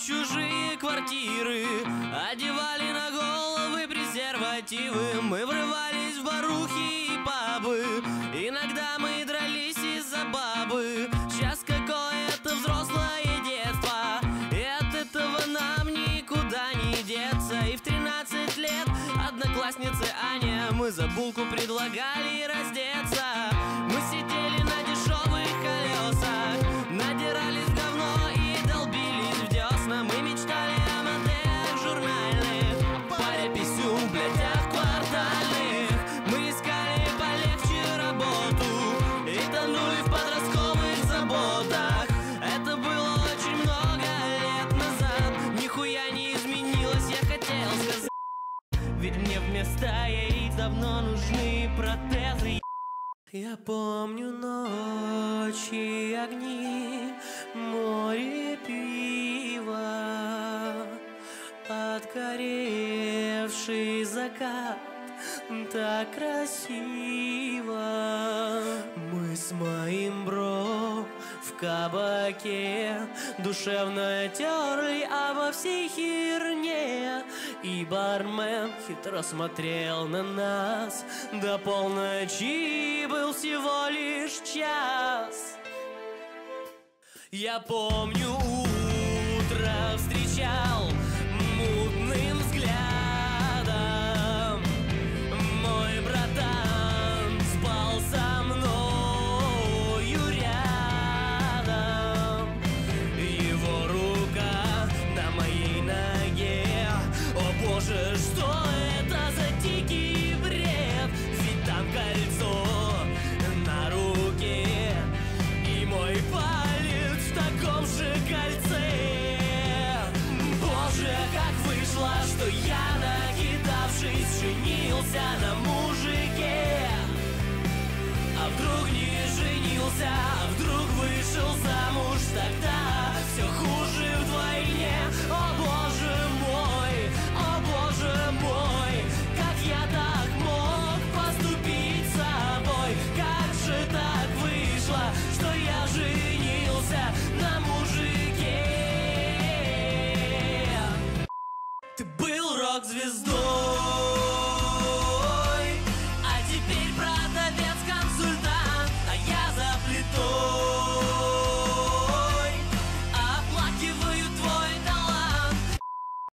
чужие квартиры, одевали на головы презервативы. Мы врывались в барухи и пабы, иногда мы дрались из-за бабы. Сейчас какое-то взрослое детство, и от этого нам никуда не деться. И в 13 лет однокласснице Аня мы за булку предлагали раздеться. Мы сидели на дешевых колесах, надирались в говно и долбились в десна. Мы мечтали о моделях журнальных, паря писюн в блядях квартальных. Мы искали полегче работу и тонули в подростковых заботах. Это было очень много лет назад, нихуя не изменилось, я хотел сказать. Ведь мне вместо яиц давно нужны протезы. Я помню ночи, огни, море пива, отгоревший закат, так красиво. Мы с моим бро в кабаке душевно терли обо всей херне, и бармен хитро смотрел на нас. До полночи был всего лишь час. Я помню, утро встречал мутным взглядом. Мой братан спал со мною рядом. Его рука на моей ноге. О боже, что это за дикий бред? Ведь там кольцо на руке, и мой палец в таком же кольце. Боже, как вышло, что я, накидавшись, женился на